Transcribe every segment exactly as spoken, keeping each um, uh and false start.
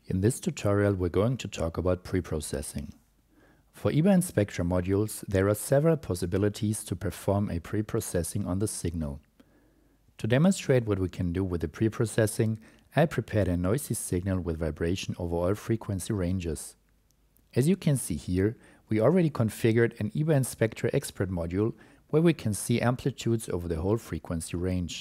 In this tutorial, we're going to talk about preprocessing. For ibaInSpectra modules, there are several possibilities to perform a preprocessing on the signal. To demonstrate what we can do with the preprocessing, I prepared a noisy signal with vibration over all frequency ranges. As you can see here, we already configured an ibaInSpectra expert module where we can see amplitudes over the whole frequency range.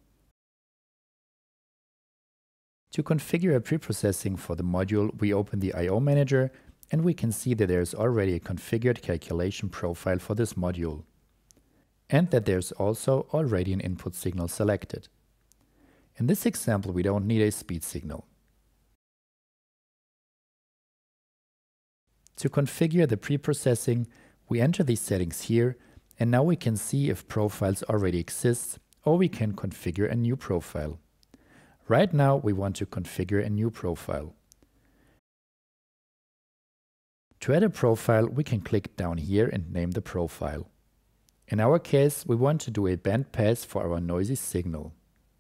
To configure a preprocessing for the module, we open the I O manager and we can see that there is already a configured calculation profile for this module, and that there is also already an input signal selected. In this example, we don't need a speed signal. To configure the preprocessing, we enter these settings here, and now we can see if profiles already exist, or we can configure a new profile. Right now, we want to configure a new profile. To add a profile, we can click down here and name the profile. In our case, we want to do a bandpass for our noisy signal.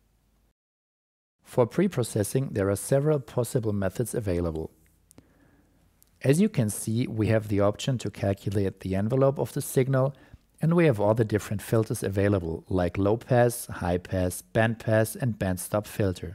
For preprocessing, there are several possible methods available. As you can see, we have the option to calculate the envelope of the signal, and we have all the different filters available, like low pass, high pass, band pass, and band stop filter.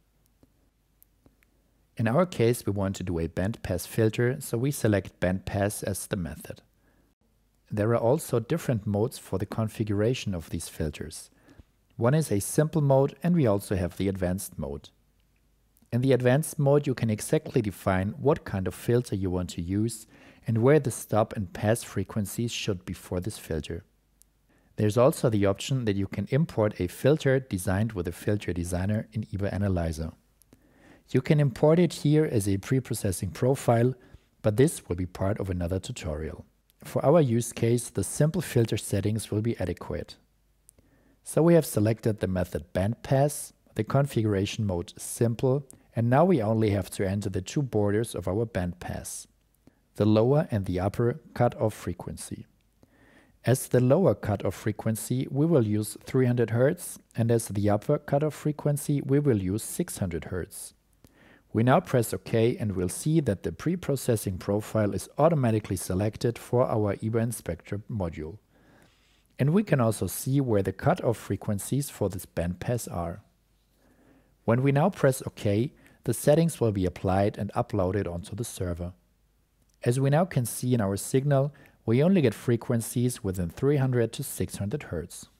In our case, we want to do a band pass filter, so we select band pass as the method. There are also different modes for the configuration of these filters. One is a simple mode, and we also have the advanced mode. In the advanced mode, you can exactly define what kind of filter you want to use and where the stop and pass frequencies should be for this filter. There's also the option that you can import a filter designed with a filter designer in ibaAnalyzer. You can import it here as a preprocessing profile, but this will be part of another tutorial. For our use case, the simple filter settings will be adequate. So we have selected the method bandpass, the configuration mode simple, and now we only have to enter the two borders of our bandpass, the lower and the upper cutoff frequency. As the lower cutoff frequency, we will use three hundred hertz, and as the upper cutoff frequency, we will use six hundred hertz. We now press OK and we'll see that the preprocessing profile is automatically selected for our ibaInSpectra module. And we can also see where the cutoff frequencies for this bandpass are. When we now press OK, the settings will be applied and uploaded onto the server. As we now can see in our signal, we only get frequencies within three hundred to six hundred hertz.